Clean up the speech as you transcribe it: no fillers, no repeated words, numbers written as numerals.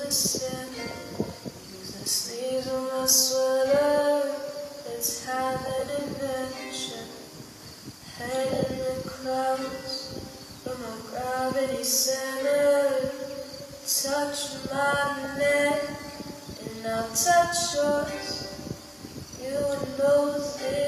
listen. Use the sleeves of my sweater. Let's have an adventure. Head in the clouds from a gravity center. Touch my neck and I'll touch yours. You know this.